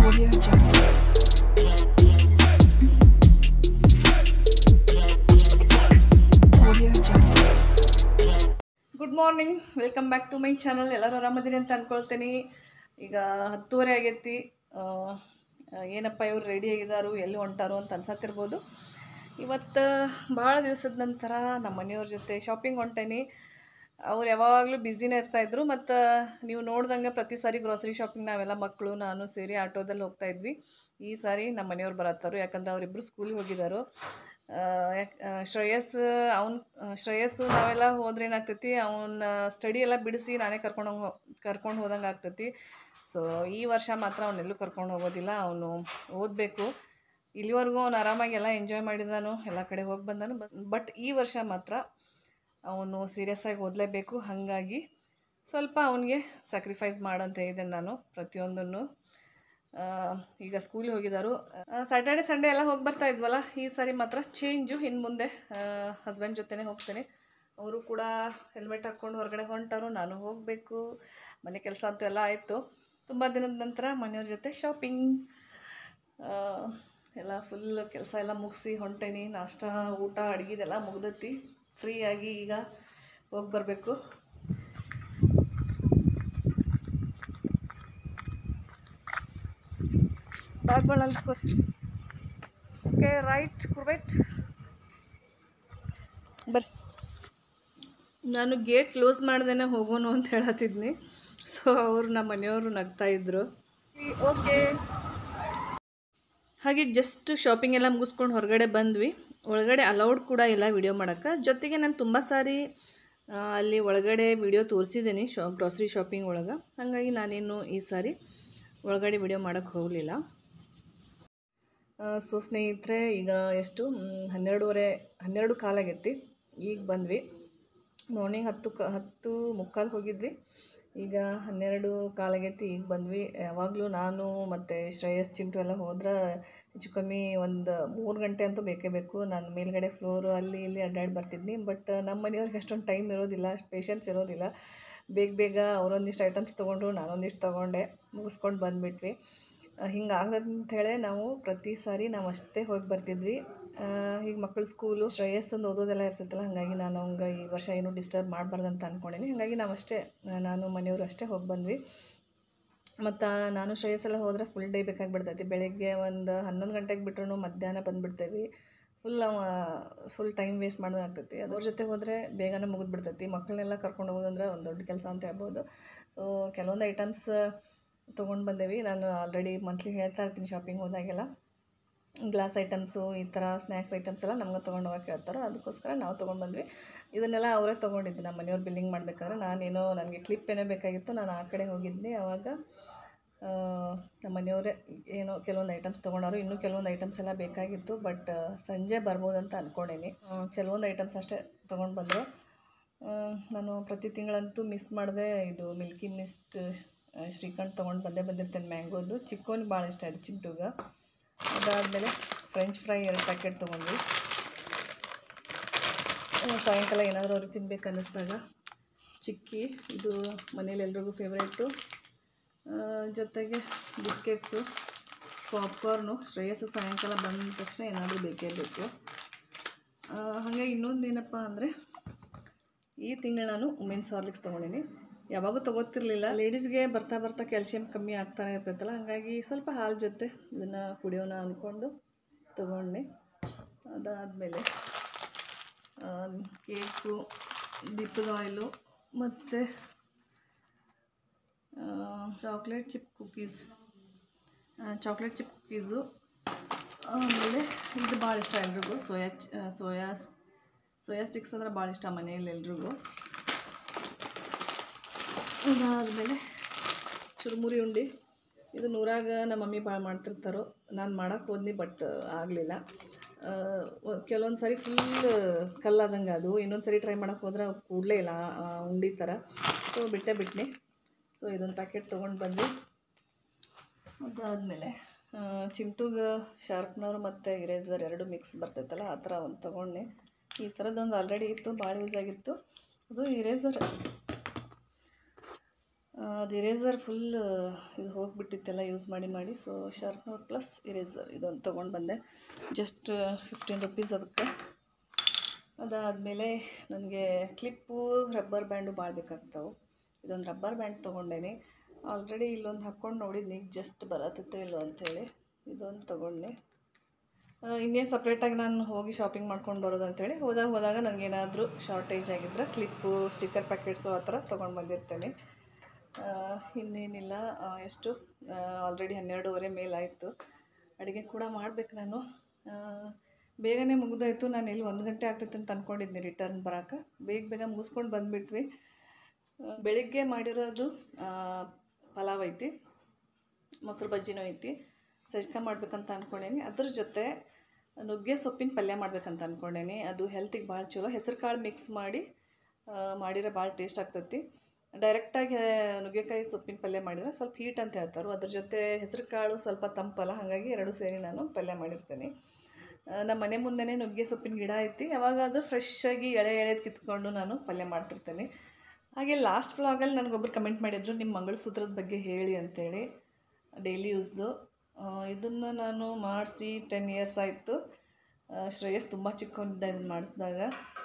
Audio Jungle. Audio Jungle. Good morning, welcome back to my channel. ಎಲ್ಲರೂ ಆರಾಮದಿರಿ ಅಂತ ಅಂದ್ಕೊಳ್ತೀನಿ. ಈಗ 10:30 ಆಗೈತಿ. ಏನಪ್ಪ ಇವ್ರು ರೆಡಿ ಆಗಿದ್ದಾರು, ಎಲ್ಲಿ ಹೊಂಟಾರು ಅಂತ ಅನ್ಸತ್ತಿರ್ಬೋದು. ಇವತ್ತು ಭಾಳ ದಿವಸದ ನಂತರ ನಮ್ಮ ಮನೆಯವ್ರ ಜೊತೆ ಶಾಪಿಂಗ್ ಹೊಂಟೇನಿ. ಅವ್ರು ಯಾವಾಗಲೂ ಬ್ಯುಸಿನೇ ಇರ್ತಾಯಿದ್ರು. ಮತ್ತು ನೀವು ನೋಡ್ದಂಗೆ ಪ್ರತಿ ಸಾರಿ ಗ್ರೋಸರಿ ಶಾಪಿಂಗ್ ನಾವೆಲ್ಲ ಮಕ್ಕಳು ನಾನು ಸೇರಿ ಆಟೋದಲ್ಲಿ ಹೋಗ್ತಾಯಿದ್ವಿ. ಈ ಸಾರಿ ನಮ್ಮ ಮನೆಯವ್ರು ಬರತ್ತಾರು, ಯಾಕಂದ್ರೆ ಅವರಿಬ್ಬರು ಸ್ಕೂಲಿಗೆ ಹೋಗಿದ್ದಾರು. ಶ್ರೇಯಸ್ಸು ನಾವೆಲ್ಲ ಹೋದ್ರೆ ಏನಾಗ್ತೈತಿ, ಅವನ ಸ್ಟಡಿ ಎಲ್ಲ ಬಿಡಿಸಿ ನಾನೇ ಕರ್ಕೊಂಡು ಹೋದಂಗೆ ಆಗ್ತೈತಿ. ಸೊ ಈ ವರ್ಷ ಮಾತ್ರ ಅವನ್ನೆಲ್ಲೂ ಕರ್ಕೊಂಡು ಹೋಗೋದಿಲ್ಲ. ಅವನು ಓದಬೇಕು. ಇಲ್ಲಿವರೆಗೂ ಅವನು ಆರಾಮಾಗಿ ಎಲ್ಲ ಎಂಜಾಯ್ ಮಾಡಿದಾನು, ಎಲ್ಲ ಕಡೆ ಹೋಗಿ ಬಂದಾನು. ಬಟ್ ಈ ವರ್ಷ ಮಾತ್ರ ಅವನು ಸೀರಿಯಸ್ ಆಗಿ ಓದಲೇಬೇಕು. ಹಾಗಾಗಿ ಸ್ವಲ್ಪ ಅವನಿಗೆ ಸ್ಯಾಕ್ರಿಫೈಸ್ ಮಾಡಂತ ಹೇಳಿದ್ದೇನೆ ನಾನು ಪ್ರತಿಯೊಂದನ್ನು. ಈಗ ಸ್ಕೂಲಿಗೆ ಹೋಗಿದ್ದಾರು. ಸ್ಯಾಟರ್ಡೆ ಸಂಡೇ ಎಲ್ಲ ಹೋಗಿ ಬರ್ತಾ ಇದ್ವಲ್ಲ, ಈ ಸಾರಿ ಮಾತ್ರ ಚೇಂಜು. ಇನ್ನು ಮುಂದೆ ಹಸ್ಬೆಂಡ್ ಜೊತೆನೇ ಹೋಗ್ತೇನೆ. ಅವರು ಕೂಡ ಹೆಲ್ಮೆಟ್ ಹಾಕ್ಕೊಂಡು ಹೊರಗಡೆ ಹೊಂಟಾರು, ನಾನು ಹೋಗಬೇಕು. ಮನೆ ಕೆಲಸ ಅಂತೂ ಎಲ್ಲ ಆಯಿತು. ತುಂಬ ದಿನದ ನಂತರ ಮನೆಯವ್ರ ಜೊತೆ ಶಾಪಿಂಗ್ ಎಲ್ಲ ಫುಲ್ ಕೆಲಸ ಎಲ್ಲ ಮುಗಿಸಿ ಹೊಂಟೇನಿ. ನಾಷ್ಟ ಊಟ ಅಡುಗೆದೆಲ್ಲ ಮುಗ್ದೈತಿ. ಫ್ರೀಯಾಗಿ ಈಗ ಹೋಗಿ ಬರಬೇಕು. ಬ್ಯಾಗ್ಗಳಲ್ಲಿ ಓಕೆ, ರೈಟ್ ಕುರ್ಬೇಟ್ ಬರ್ರಿ. ನಾನು ಗೇಟ್ ಕ್ಲೋಸ್ ಮಾಡ್ದೇನೆ ಹೋಗೋನು ಅಂತ ಹೇಳತ್ತಿದ್ನಿ. ಸೊ ಅವರು ನಮ್ಮ ಮನೆಯವರು ನಗ್ತಾಯಿದ್ರು. ಓಕೆ, ಹಾಗೆ ಜಸ್ಟ್ ಶಾಪಿಂಗ್ ಎಲ್ಲ ಮುಗಿಸ್ಕೊಂಡು ಹೊರಗಡೆ ಬಂದ್ವಿ. ಒಳಗಡೆ ಅಲೌಡ್ ಕೂಡ ಇಲ್ಲ ವಿಡಿಯೋ ಮಾಡೋಕ್ಕೆ. ಜೊತೆಗೆ ನಾನು ತುಂಬ ಸಾರಿ ಅಲ್ಲಿ ಒಳಗಡೆ ವಿಡಿಯೋ ತೋರಿಸಿದ್ದೀನಿ ಗ್ರಾಸರಿ ಶಾಪಿಂಗ್ ಒಳಗೆ. ಹಾಗಾಗಿ ನಾನೇನು ಈ ಸಾರಿ ಒಳಗಡೆ ವಿಡಿಯೋ ಮಾಡೋಕ್ಕೆ ಹೋಗಲಿಲ್ಲ. ಸೊ ಸ್ನೇಹಿತರೆ, ಈಗ ಎಷ್ಟು 12 ಕಾಲಾಗೈತಿ. ಈಗ ಬಂದ್ವಿ. ಮಾರ್ನಿಂಗ್ 10:15 ಹೋಗಿದ್ವಿ. ಈಗ 12 ಕಾಲಾಗೈತಿ. ಈಗ ಬಂದ್ವಿ. ಯಾವಾಗಲೂ ನಾನು ಮತ್ತು ಶ್ರೇಯಸ್ ಚಿಂಟು ಎಲ್ಲ ಹೋದ್ರೆ ಹೆಚ್ಚು ಕಮ್ಮಿ ಒಂದು 3 ಗಂಟೆ ಅಂತೂ ಬೇಕೇ ಬೇಕು. ನಾನು ಮೇಲ್ಗಡೆ ಫ್ಲೋರು ಅಲ್ಲಿ ಇಲ್ಲಿ ಅಡ್ಡಾಡಿ ಬರ್ತಿದ್ನಿ. ಬಟ್ ನಮ್ಮ ಮನೆಯವ್ರಿಗೆ ಅಷ್ಟೊಂದು ಟೈಮ್ ಇರೋದಿಲ್ಲ, ಅಷ್ಟು ಪೇಷನ್ಸ್ ಇರೋದಿಲ್ಲ. ಬೇಗ ಅವರೊಂದಿಷ್ಟು ಐಟಮ್ಸ್ ತೊಗೊಂಡ್ರು, ನಾನೊಂದಿಷ್ಟು ತೊಗೊಂಡೆ, ಮುಗಿಸ್ಕೊಂಡು ಬಂದುಬಿಟ್ವಿ. ಹಿಂಗೆ ಆಗದಂಥೇಳಿ ನಾವು ಪ್ರತಿ ಸಾರಿ ನಾವು ಅಷ್ಟೇ ಹೋಗಿ ಬರ್ತಿದ್ವಿ. ಈಗ ಮಕ್ಕಳು ಸ್ಕೂಲು ಶ್ರೇಯಸ್ಸಂದು ಓದೋದೆಲ್ಲ ಇರ್ತೈತಲ್ಲ, ಹಾಗಾಗಿ ನಾನು ಅವಂಗೆ ಈ ವರ್ಷ ಏನೂ ಡಿಸ್ಟರ್ಬ್ ಮಾಡಬಾರ್ದಂತ ಅಂದ್ಕೊಂಡೀನಿ. ಹಾಗಾಗಿ ನಾನು ಮನೆಯವರು ಅಷ್ಟೇ ಹೋಗಿ ಬಂದ್ವಿ. ಮತ್ತು ನಾನು ಶ್ರೇಯಸ್ಸೆಲ್ಲ ಹೋದರೆ ಫುಲ್ ಡೇ ಬೇಕಾಗಿಬಿಡ್ತೈತಿ. ಬೆಳಗ್ಗೆ ಒಂದು 11 ಗಂಟೆಗೆ ಬಿಟ್ರೂ ಮಧ್ಯಾಹ್ನ ಬಂದುಬಿಡ್ತೇವೆ. ಫುಲ್ ಟೈಮ್ ವೇಸ್ಟ್ ಮಾಡೋದು ಆಗ್ತೈತಿ. ಅದ್ರ ಜೊತೆ ಹೋದರೆ ಬೇಗನೆ ಮುಗಿದ್ಬಿಡ್ತೈತಿ. ಮಕ್ಕಳನ್ನೆಲ್ಲ ಕರ್ಕೊಂಡು ಹೋಗೋದಂದ್ರೆ ಒಂದು ದೊಡ್ಡ ಕೆಲಸ ಅಂತ ಹೇಳ್ಬೋದು. ಸೊ ಕೆಲವೊಂದು ಐಟಮ್ಸ್ ತೊಗೊಂಡು ಬಂದೇವಿ. ನಾನು ಆಲ್ರೆಡಿ ಮಂತ್ಲಿ ಹೇಳ್ತಾ ಇರ್ತೀನಿ ಶಾಪಿಂಗ್ ಹೋದಾಗೆಲ್ಲ. ಗ್ಲಾಸ್ ಐಟಮ್ಸು, ಈ ಥರ ಸ್ನ್ಯಾಕ್ಸ್ ಐಟಮ್ಸ್ ಎಲ್ಲ ನಮ್ಗೆ ತೊಗೊಂಡು ಹೋಗೋಕೆ ಹೇಳ್ತಾರೆ. ಅದಕ್ಕೋಸ್ಕರ ನಾವು ತೊಗೊಂಡು ಬಂದ್ವಿ. ಇದನ್ನೆಲ್ಲ ಅವರೇ ತೊಗೊಂಡಿದ್ದು. ನಮ್ಮ ಮನೆಯವ್ರು ಬಿಲ್ಲಿಂಗ್ ಮಾಡಬೇಕಾದ್ರೆ ನನಗೆ ಕ್ಲಿಪ್ ಏನೋ ಬೇಕಾಗಿತ್ತು, ನಾನು ಆ ಕಡೆ ಹೋಗಿದ್ದೆ. ಆವಾಗ ನಮ್ಮ ಮನೆಯವರೇ ಏನೋ ಕೆಲವೊಂದು ಐಟಮ್ಸ್ ತೊಗೊಂಡವರು. ಇನ್ನೂ ಕೆಲವೊಂದು ಐಟಮ್ಸ್ ಎಲ್ಲ ಬೇಕಾಗಿತ್ತು. ಬಟ್ ಸಂಜೆ ಬರ್ಬೋದಂತ ಅಂದ್ಕೊಂಡೇನಿ. ಕೆಲವೊಂದು ಐಟಮ್ಸ್ ಅಷ್ಟೇ ತೊಗೊಂಡು ಬಂದರು. ನಾನು ಪ್ರತಿ ತಿಂಗಳಂತೂ ಮಿಸ್ ಮಾಡಿದೆ. ಇದು ಮಿಲ್ಕಿ ಮಿಸ್ಟ್ ಶ್ರೀಖಂಡ್ ತೊಗೊಂಡು ಬಂದಿರ್ತೇನೆ, ಮ್ಯಾಂಗೋದು. ಚಿಕ್ಕೋನಿಗೆ ಭಾಳ ಇಷ್ಟ ಆಯಿತು, ಚಿಂಟುಗೆ. ಅದಾದಮೇಲೆ ಫ್ರೆಂಚ್ ಫ್ರೈ 2 ಪ್ಯಾಕೆಟ್ ತೊಗೊಂಡ್ವಿ. ಸಾಯಂಕಾಲ ಏನಾದರೂ ಅವ್ರಿಗೆ ತಿನ್ಬೇಕು ಅನ್ನಿಸ್ದಾಗ. ಚಿಕ್ಕಿ, ಇದು ಮನೇಲಿ ಎಲ್ರಿಗೂ ಫೇವ್ರೇಟು. ಜೊತೆಗೆ ಬಿಸ್ಕೆಟ್ಸು, ಪಾಪ್ಕಾರ್ನು. ಶ್ರೇಯಸ್ಸು ಸಾಯಂಕಾಲ ಬಂದ ತಕ್ಷಣ ಏನಾದರೂ ಬೇಕೇ ಬೇಕು. ಹಾಗೆ ಇನ್ನೊಂದು ಏನಪ್ಪ ಅಂದರೆ, ಈ ತಿಂಗಳು ನಾನು ವುಮೆನ್ಸ್ ಹಾರ್ಲಿಕ್ಸ್ ತೊಗೊಂಡಿನಿ. ಯಾವಾಗೂ ತೊಗೋತಿರ್ಲಿಲ್ಲ. ಲೇಡೀಸ್ಗೆ ಬರ್ತಾ ಕ್ಯಾಲ್ಸಿಯಂ ಕಮ್ಮಿ ಆಗ್ತಾನೆ ಇರ್ತೈತಲ್ಲ, ಹಾಗಾಗಿ ಸ್ವಲ್ಪ ಹಾಲು ಜೊತೆ ಇದನ್ನು ಕುಡಿಯೋಣ ಅಂದ್ಕೊಂಡು ತೊಗೊಂಡೆ. ಅದಾದಮೇಲೆ ಕೇಕು, ದೀಪದ ಆಯಿಲು ಮತ್ತು ಚಾಕ್ಲೇಟ್ ಚಿಪ್ ಕುಕ್ಕೀಸು. ಆಮೇಲೆ ಇದು ಭಾಳ ಇಷ್ಟ ಎಲ್ರಿಗೂ, ಸೋಯಾ ಸ್ಟಿಕ್ಸ್ ಅಂದರೆ ಭಾಳ ಇಷ್ಟ ಮನೆಯಲ್ಲಿ ಎಲ್ರಿಗೂ. ಅದಾದಮೇಲೆ ಚುರುಮುರಿ ಉಂಡೆ. ಇದು ನೂರಾಗ ನಮ್ಮ ಮಮ್ಮಿ ಭಾಳ ಮಾಡ್ತಿರ್ತಾರೋ. ನಾನು ಮಾಡೋಕ್ಕೆ ಹೋದ್ನಿ, ಬಟ್ ಆಗಲಿಲ್ಲ. ಕೆಲವೊಂದು ಸಾರಿ ಫುಲ್ ಕಲ್ಲಾದಂಗೆ ಅದು. ಇನ್ನೊಂದು ಸಾರಿ ಟ್ರೈ ಮಾಡೋಕ್ಕೆ ಹೋದ್ರೆ ಕೂಡಲೇ ಇಲ್ಲ ಉಂಡೆ ಥರ. ಸೊ ಬಿಟ್ನಿ. ಸೊ ಇದೊಂದು ಪ್ಯಾಕೆಟ್ ತೊಗೊಂಡು ಬಂದ್ವಿ. ಅದಾದಮೇಲೆ ಚಿಂಟುಗೆ ಶಾರ್ಪ್ನರ್ ಮತ್ತು ಇರೇಸರ್ 2 ಮಿಕ್ಸ್ ಬರ್ತೈತಲ್ಲ, ಆ ಥರ ಒಂದು ತೊಗೊಂಡೆ. ಈ ಥರದ್ದೊಂದು ಆಲ್ರೆಡಿ ಇತ್ತು, ಭಾಳ ಯೂಸ್ ಆಗಿತ್ತು. ಅದು ಇರೇಸರ್. ಅದು ಇರೇಸರ್ ಫುಲ್ ಇದು ಹೋಗಿಬಿಟ್ಟಿತ್ತೆಲ್ಲ ಯೂಸ್ ಮಾಡಿ. ಸೊ ಶಾರ್ಪ್ನರ್ ಪ್ಲಸ್ ಇರೇಸರ್ ಇದೊಂದು ತೊಗೊಂಡು ಬಂದೆ. ಜಸ್ಟ್ 15 ರುಪೀಸ್ ಅದಕ್ಕೆ. ಅದಾದಮೇಲೆ ನನಗೆ ಕ್ಲಿಪ್ಪು ರಬ್ಬರ್ ಬ್ಯಾಂಡು ಭಾಳ ಬೇಕಾಗ್ತಾವೆ. ಇದೊಂದು ರಬ್ಬರ್ ಬ್ಯಾಂಡ್ ತೊಗೊಂಡೇನಿ. ಆಲ್ರೆಡಿ ಇಲ್ಲೊಂದು ಹಾಕ್ಕೊಂಡು ನೋಡಿದ್ನಿ, ಜಸ್ಟ್ ಬರತ್ತೋ ಇಲ್ಲೋ ಅಂಥೇಳಿ ಇದೊಂದು ತೊಗೊಂಡೆ. ಇನ್ನೇನು ಸಪ್ರೇಟಾಗಿ ನಾನು ಹೋಗಿ ಶಾಪಿಂಗ್ ಮಾಡ್ಕೊಂಡು ಬರೋದು ಅಂಥೇಳಿ ಹೋದಾಗ ನನಗೇನಾದರೂ ಶಾರ್ಟೇಜ್ ಆಗಿದ್ರೆ ಕ್ಲಿಪ್ಪು, ಸ್ಟಿಕ್ಕರ್ ಪ್ಯಾಕೆಟ್ಸು ಆ ಥರ ತೊಗೊಂಡು ಬಂದಿರ್ತೇನೆ. ಇನ್ನೇನಿಲ್ಲ. ಎಷ್ಟು ಆಲ್ರೆಡಿ 12:30 ಮೇಲಾಯಿತು. ಅಡುಗೆ ಕೂಡ ಮಾಡಬೇಕು ನಾನು. ಬೇಗನೆ ಮುಗಿದೋಯ್ತು. ನಾನು ಎಲ್ಲಿ 1 ಗಂಟೆ ಆಗ್ತೈತೆ ಅಂತ ಅಂದ್ಕೊಂಡಿದ್ನಿ ರಿಟರ್ನ್ ಬರೋಕೆ. ಬೇಗ ಮುಗಿಸ್ಕೊಂಡು ಬಂದುಬಿಟ್ವಿ. ಬೆಳಿಗ್ಗೆ ಮಾಡಿರೋದು ಪಲಾವ್ ಐತಿ, ಮೊಸರು ಬಜ್ಜಿನೂ ಐತಿ. ಸಜ್ಜಿಗೆ ಮಾಡ್ಬೇಕಂತ ಅಂದ್ಕೊಂಡೇನಿ. ಅದ್ರ ಜೊತೆ ನುಗ್ಗೆ ಸೊಪ್ಪಿನ ಪಲ್ಯ ಮಾಡ್ಬೇಕಂತ ಅಂದ್ಕೊಂಡೇನಿ. ಅದು ಹೆಲ್ತಿಗೆ ಭಾಳ ಚಲೋ. ಹೆಸರು ಕಾಳು ಮಿಕ್ಸ್ ಮಾಡಿರೋ ಭಾಳ ಟೇಸ್ಟ್ ಆಗ್ತೈತಿ. ಡೈರೆಕ್ಟಾಗಿ ನುಗ್ಗೆಕಾಯಿ ಸೊಪ್ಪಿನ ಪಲ್ಯ ಮಾಡಿದರೆ ಸ್ವಲ್ಪ ಹೀಟ್ ಅಂತ ಹೇಳ್ತಾರೆ. ಅದ್ರ ಜೊತೆ ಹೆಸರು ಕಾಳು ಸ್ವಲ್ಪ ತಂಪಲ್ಲ, ಹಾಗಾಗಿ ಎರಡೂ ಸೇರಿ ನಾನು ಪಲ್ಯ ಮಾಡಿರ್ತೀನಿ. ನಮ್ಮ ಮನೆ ಮುಂದೆನೇ ನುಗ್ಗೆ ಸೊಪ್ಪಿನ ಗಿಡ ಐತಿ. ಯಾವಾಗಾದರೂ ಫ್ರೆಶ್ಶಾಗಿ ಎಳೆದು ಕಿತ್ಕೊಂಡು ನಾನು ಪಲ್ಯ ಮಾಡ್ತಿರ್ತೀನಿ. ಹಾಗೆ ಲಾಸ್ಟ್ ವ್ಲಾಗಲ್ಲಿ ನನಗೊಬ್ಬರು ಕಮೆಂಟ್ ಮಾಡಿದರು, ನಿಮ್ಮ ಮಂಗಳಸೂತ್ರದ ಬಗ್ಗೆ ಹೇಳಿ ಅಂತೇಳಿ, ಡೈಲಿ ಯೂಸ್ದು. ಇದನ್ನು ನಾನು ಮಾಡಿಸಿ 10 ಇಯರ್ಸ್ ಆಯಿತು. ಶ್ರೇಯಸ್ ತುಂಬ ಚಿಕ್ಕವನಿದ್ದ ಇದನ್ನು ಮಾಡಿಸಿದಾಗ.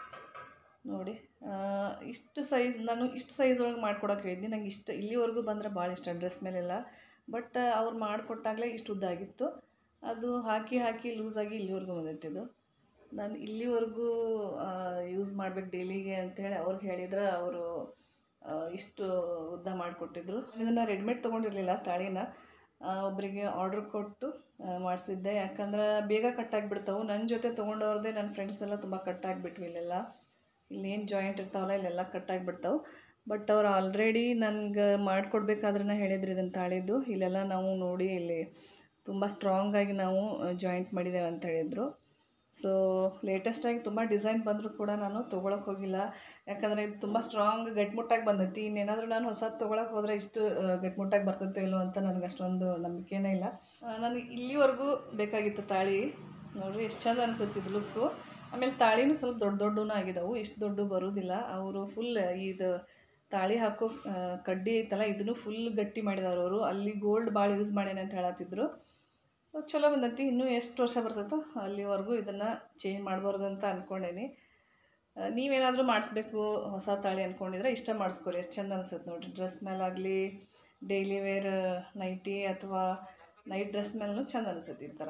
ನೋಡಿ, ಇಷ್ಟು ಸೈಜ್ ಒಳಗೆ ಮಾಡ್ಕೊಡೋಕೆ ಹೇಳಿದ್ನಿ. ನಂಗೆ ಇಲ್ಲಿವರೆಗೂ ಬಂದರೆ ಭಾಳ ಇಷ್ಟ ಡ್ರೆಸ್ ಮೇಲೆಲ್ಲ. ಬಟ್ ಅವ್ರು ಮಾಡಿಕೊಟ್ಟಾಗಲೇ ಇಷ್ಟು ಉದ್ದ ಆಗಿತ್ತು. ಅದು ಹಾಕಿ ಲೂಸಾಗಿ ಇಲ್ಲಿವರೆಗೂ ಬಂದೈತೆ. ಇದು ನಾನು ಇಲ್ಲಿವರೆಗೂ ಯೂಸ್ ಮಾಡ್ಬೇಕು ಡೈಲಿಗೆ ಅಂಥೇಳಿ ಅವ್ರಿಗೆ ಹೇಳಿದ್ರೆ ಅವರು ಇಷ್ಟು ಉದ್ದ ಮಾಡಿಕೊಟ್ಟಿದ್ರು. ಇದನ್ನು ರೆಡಿಮೇಡ್ ತೊಗೊಂಡಿರಲಿಲ್ಲ ತಾಳಿನ, ಒಬ್ಬರಿಗೆ ಆರ್ಡ್ರ್ ಕೊಟ್ಟು ಮಾಡಿಸಿದ್ದೆ. ಯಾಕಂದ್ರೆ ಬೇಗ ಕಟ್ಟಾಗಿಬಿಡ್ತಾವೆ. ನನ್ನ ಜೊತೆ ತೊಗೊಂಡವ್ರದ್ದೇ ನನ್ನ ಫ್ರೆಂಡ್ಸ್ ಎಲ್ಲ ತುಂಬ ಕಟ್ಟಾಗಿಬಿಟ್ವಿ. ಇಲ್ಲೇನು ಜಾಯಿಂಟ್ ಇರ್ತಾವಲ್ಲ ಇಲ್ಲೆಲ್ಲ ಕಟ್ಟಾಗಿಬಿಡ್ತಾವೆ. ಬಟ್ ಅವ್ರು ಆಲ್ರೆಡಿ ನನಗೆ ಮಾಡಿಕೊಡ್ಬೇಕಾದ್ರೆ ಹೇಳಿದ್ರು ಇದನ್ನು ತಾಳಿದ್ದು. ಇಲ್ಲೆಲ್ಲ ನಾವು ನೋಡಿ ಇಲ್ಲಿ ತುಂಬ ಸ್ಟ್ರಾಂಗಾಗಿ ನಾವು ಜಾಯಿಂಟ್ ಮಾಡಿದ್ದೇವೆ ಅಂತ ಹೇಳಿದರು. ಸೊ ಲೇಟೆಸ್ಟಾಗಿ ತುಂಬ ಡಿಸೈನ್ ಬಂದರೂ ಕೂಡ ನಾನು ತೊಗೊಳಕ್ಕೆ ಹೋಗಿಲ್ಲ. ಯಾಕಂದರೆ ಇದು ತುಂಬ ಸ್ಟ್ರಾಂಗ್ ಗಟ್ಟಿಮುಟ್ಟಾಗಿ ಬಂದೈತಿ. ಇನ್ನೇನಾದರೂ ನಾನು ಹೊಸದು ತೊಗೊಳಕ್ಕೆ ಹೋದರೆ ಇಷ್ಟು ಗಟ್ಟಿಮುಟ್ಟಾಗಿ ಬರ್ತೈತೋ ಇಲ್ಲೋ ಅಂತ ನನಗೆ ಅಷ್ಟೊಂದು ನಂಬಿಕೆನೇ ಇಲ್ಲ. ನನಗೆ ಇಲ್ಲಿವರೆಗೂ ಬೇಕಾಗಿತ್ತು ತಾಳಿ. ನೋಡಿರಿ ಎಷ್ಟು ಚಂದ ಅನಿಸುತ್ತಿದ್ದು ಲುಕ್ಕು. ಆಮೇಲೆ ತಾಳಿನೂ ಸ್ವಲ್ಪ ದೊಡ್ಡನೂ ಆಗಿದ್ದಾವೆ. ಇಷ್ಟು ದೊಡ್ಡ ಬರೋದಿಲ್ಲ. ಅವರು ಫುಲ್ ಇದು ತಾಳಿ ಹಾಕೋ ಕಡ್ಡಿ ಐತಲ್ಲ ಇದನ್ನು ಫುಲ್ ಗಟ್ಟಿ ಮಾಡಿದವರು ಅವರು. ಅಲ್ಲಿ ಗೋಲ್ಡ್ ಭಾಳ ಯೂಸ್ ಮಾಡೇನೆ ಅಂತ ಹೇಳತ್ತಿದ್ರು. ಸೊ ಚಲೋ ಬಂದೈತಿ. ಇನ್ನೂ ಎಷ್ಟು ವರ್ಷ ಬರ್ತೈತೋ ಅಲ್ಲಿವರೆಗೂ ಇದನ್ನು ಚೇಂಜ್ ಮಾಡಬಾರ್ದು ಅಂತ ಅಂದ್ಕೊಂಡೇನಿ. ನೀವೇನಾದರೂ ಮಾಡಿಸ್ಬೇಕು ಹೊಸ ತಾಳಿ ಅಂದ್ಕೊಂಡಿದ್ರೆ ಇಷ್ಟ ಮಾಡಿಸ್ಕೊರಿ. ಎಷ್ಟು ಚಂದ ಅನಿಸುತ್ತೆ ನೋಡಿರಿ. ಡ್ರೆಸ್ ಮೇಲಾಗಲಿ, ಡೈಲಿ ವೇರ್ ನೈಟಿ ಅಥವಾ ನೈಟ್ ಡ್ರೆಸ್ ಮೇಲೂ ಚಂದ ಅನಿಸುತ್ತೆ ಈ ಥರ.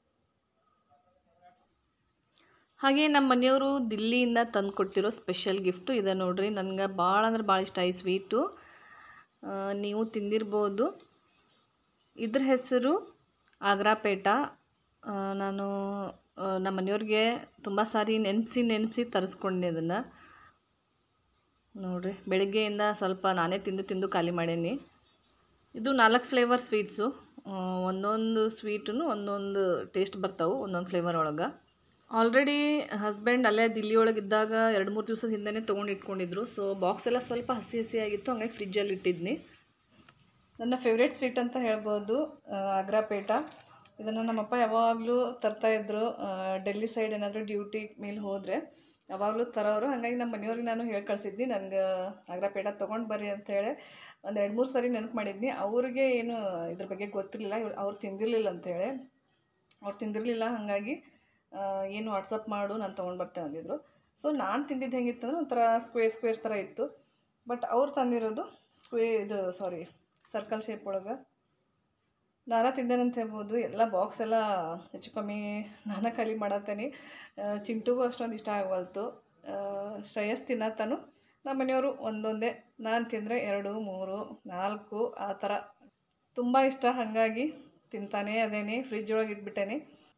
ಹಾಗೆ ನಮ್ಮ ಮನೆಯವರು ದಿಲ್ಲಿಯಿಂದ ತಂದು ಕೊಟ್ಟಿರೋ ಸ್ಪೆಷಲ್ ಗಿಫ್ಟು ಇದೆ ನೋಡಿರಿ. ನನಗೆ ಭಾಳ ಅಂದ್ರೆ ಭಾಳ ಇಷ್ಟ ಈ ಸ್ವೀಟು. ನೀವು ತಿಂದಿರ್ಬೋದು. ಇದ್ರ ಹೆಸರು ಆಗ್ರಾ ಪೇಟ. ನಾನು ನಮ್ಮ ಮನೆಯವ್ರಿಗೆ ತುಂಬ ಸಾರಿ ನೆನೆಸಿ ತರಿಸ್ಕೊಂಡೆ ಇದನ್ನು. ನೋಡಿರಿ, ಬೆಳಗ್ಗೆಯಿಂದ ಸ್ವಲ್ಪ ನಾನೇ ತಿಂದು ಖಾಲಿ ಮಾಡೇನಿ. ಇದು 4 ಫ್ಲೇವರ್ ಸ್ವೀಟ್ಸು. ಒಂದೊಂದು ಸ್ವೀಟೂ ಒಂದೊಂದು ಟೇಸ್ಟ್ ಬರ್ತಾವೆ ಒಂದೊಂದು ಫ್ಲೇವರ್ ಒಳಗೆ. ಆಲ್ರೆಡಿ ಹಸ್ಬೆಂಡ್ ಅಲ್ಲೇ ದಿಲ್ಲಿ ಒಳಗಿದ್ದಾಗ 2-3 ದಿವಸದ ಹಿಂದೆ ತೊಗೊಂಡು ಇಟ್ಕೊಂಡಿದ್ರು. ಸೊ ಬಾಕ್ಸ್ ಎಲ್ಲ ಸ್ವಲ್ಪ ಹಸಿ ಆಗಿತ್ತು, ಹಂಗಾಗಿ ಫ್ರಿಜ್ಜಲ್ಲಿ ಇಟ್ಟಿದ್ನಿ. ನನ್ನ ಫೇವ್ರೇಟ್ ಸ್ವೀಟ್ ಅಂತ ಹೇಳ್ಬೋದು ಆಗ್ರಾ ಪೇಟ. ಇದನ್ನು ನಮ್ಮಪ್ಪ ಯಾವಾಗಲೂ ತರ್ತಾಯಿದ್ರು. ಡೆಲ್ಲಿ ಸೈಡ್ ಏನಾದರೂ ಡ್ಯೂಟಿ ಮೇಲೆ ಹೋದರೆ ಯಾವಾಗಲೂ ತರೋರು. ಹಾಗಾಗಿ ನಮ್ಮ ಮನೆಯವ್ರಿಗೆ ನಾನು ಹೇಳಿ ಕಳಿಸಿದ್ನಿ, ನನಗೆ ಆಗ್ರಾ ಪೇಟ ತೊಗೊಂಡು ಬರ್ರಿ ಅಂಥೇಳಿ. ಒಂದು 2-3 ಸರಿ ನೆನಪು ಮಾಡಿದ್ನಿ. ಅವ್ರಿಗೆ ಏನು ಇದ್ರ ಬಗ್ಗೆ ಗೊತ್ತಿರಲಿಲ್ಲ, ಅವ್ರು ತಿಂದಿರಲಿಲ್ಲ ಅಂಥೇಳಿ. ಅವ್ರು ತಿಂದಿರಲಿಲ್ಲ, ಹಾಗಾಗಿ ಏನು ವಾಟ್ಸಪ್ ಮಾಡು ನಾನು ತೊಗೊಂಡು ಬರ್ತೇನೆ ಅಂದಿದ್ರು. ಸೊ ನಾನು ತಿಂದಿದ್ದು ಹೆಂಗಿತ್ತಂದ್ರೆ ಒಂಥರ ಸ್ಕ್ವೇರ್ ಥರ ಇತ್ತು. ಬಟ್ ಅವ್ರು ತಂದಿರೋದು ಸರ್ಕಲ್ ಶೇಪ್ ಒಳಗೆ. ನಾನು ತಿಂದೇನಂತ ಹೇಳ್ಬೋದು. ಎಲ್ಲ ಬಾಕ್ಸ್ ಎಲ್ಲ ಹೆಚ್ಚು ಕಮ್ಮಿ ನಾನು ಖಾಲಿ ಮಾಡತ್ತೇನೆ. ಚಿಂಟುಗೂ ಅಷ್ಟೊಂದು ಇಷ್ಟ ಆಗವಲ್ತು. ಶ್ರೇಯಸ್ ತಿನ್ನತ್ತಾನು. ನಮ್ಮ ಮನೆಯವರು ಒಂದೊಂದೇ, ನಾನು ತಿಂದರೆ 2, 3, 4 ಆ ಥರ ತುಂಬ ಇಷ್ಟ. ಹಾಗಾಗಿ ತಿಂತಾನೇ ಅದೇನೆ. ಫ್ರಿಜ್ ಒಳಗೆ ಇಟ್ಬಿಟ್ಟೇನೆ.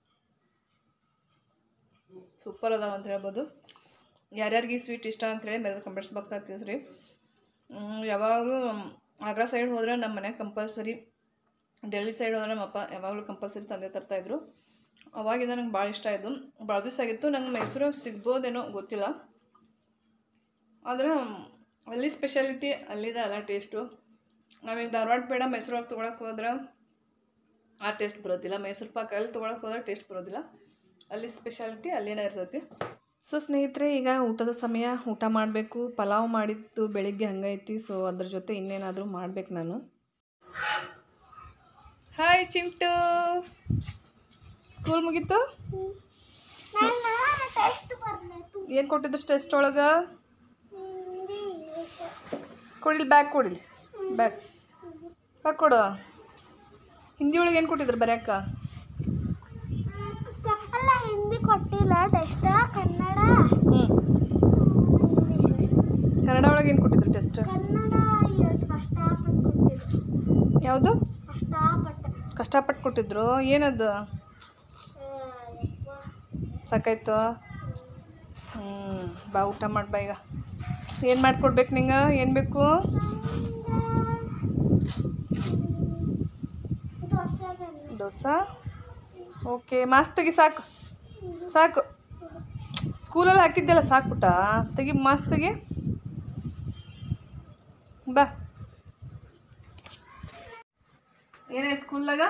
ಸೂಪರ್ ಅದಾವ ಅಂತ ಹೇಳ್ಬೋದು. ಯಾರ್ಯಾರಿಗೆ ಈ ಸ್ವೀಟ್ ಇಷ್ಟ ಅಂಥೇಳಿ ಮೇಲೆ ಕಮೆಂಟ್ಸ್ ಬಾಕ್ಸಾಗ ತಿಳಿಸ್ರಿ. ಯಾವಾಗಲೂ ಆಗ್ರಾ ಸೈಡ್ ಹೋದರೆ ನಮ್ಮ ಮನೆಗೆ ಕಂಪಲ್ಸರಿ, ಡೆಲ್ಲಿ ಸೈಡ್ ಹೋದರೆ ನಮ್ಮಪ್ಪ ಯಾವಾಗಲೂ ಕಂಪಲ್ಸರಿ ತಂದೆ ತರ್ತಾಯಿದ್ರು. ಅವಾಗಿಂದ ನಂಗೆ ಭಾಳ ಇಷ್ಟ ಆಯಿತು. ಭಾಳ ದಿವಸ ಆಗಿತ್ತು. ನಂಗೆ ಮೈಸೂರಾಗ ಸಿಗ್ಬೋದೇನೋ ಗೊತ್ತಿಲ್ಲ, ಆದರೆ ಅಲ್ಲಿ ಸ್ಪೆಷಾಲಿಟಿ ಅಲ್ಲಿದೆ ಅಲ್ಲ ಟೇಸ್ಟು. ನಾವೀಗ ಧಾರವಾಡ ಬೇಡ ಮೈಸೂರಾಗ ತೊಗೊಳಕ್ಕೆ ಹೋದ್ರೆ ಆ ಟೇಸ್ಟ್ ಬರೋದಿಲ್ಲ. ಮೈಸೂರು ಪಾಕ್ ಅಲ್ಲಿ ತೊಗೊಳಕ್ಕೆ ಹೋದ್ರೆ ಟೇಸ್ಟ್ ಬರೋದಿಲ್ಲ. ಅಲ್ಲಿ ಸ್ಪೆಷಾಲಿಟಿ ಅಲ್ಲಿನೇ ಇರ್ತೈತಿ. ಸೊ ಸ್ನೇಹಿತರೆ, ಈಗ ಊಟದ ಸಮಯ. ಊಟ ಮಾಡಬೇಕು. ಪಲಾವ್ ಮಾಡಿದ್ದು ಬೆಳಿಗ್ಗೆ ಹಂಗೈತಿ. ಸೊ ಅದ್ರ ಜೊತೆ ಇನ್ನೇನಾದರೂ ಮಾಡ್ಬೇಕು ನಾನು. ಹಾಯ್ ಚಿಂಟು, ಸ್ಕೂಲ್ ಮುಗೀತು? ಏನು ಕೊಟ್ಟಿದ್ದು ಟೆಸ್ಟ್ ಒಳಗೆ? ಕೊಡಿಲಿ ಬ್ಯಾಗ್, ಕೊಡಿಲಿ ಬ್ಯಾಗ್ ಕೊಡು. ಹಿಂದಿ ಒಳಗೆ ಏನು ಕೊಟ್ಟಿದ್ರು ಬರ್ಯಾಕ? ಹಿಂದಿ ಕೊಟ್ಟಿಲ್ಲ ಟೆಸ್ಟ್, ಕನ್ನಡ. ಕನ್ನಡ ಒಳಗೆ ಏನು ಕೊಟ್ಟಿದ್ರು ಟೆಸ್ಟ್? ಯಾವುದು? ಕಷ್ಟಪಟ್ಟು ಕೊಟ್ಟಿದ್ರು. ಏನದು ಸಾಕಾಯ್ತು? ಬಾ ಊಟ ಮಾಡ್ಬಾ. ಈಗ ಏನು ಮಾಡಿಕೊಡ್ಬೇಕು ನಿಂಗೆ? ಏನು ಬೇಕು? ದೋಸೆ. ಓಕೆ, ಮಾಸ್ಕ್ ತೆಗಿ. ಸಾಕು ಸಾಕು, ಸ್ಕೂಲಲ್ಲಿ ಹಾಕಿದ್ದೆಲ್ಲ ಸಾಕು ಪುಟ್ಟ. ತೆಗಿ ಮಾಸ್ಕ್ ತೆಗಿ. ಬಾ. ಏನಾಯ್ತು ಸ್ಕೂಲ್ದಾಗ?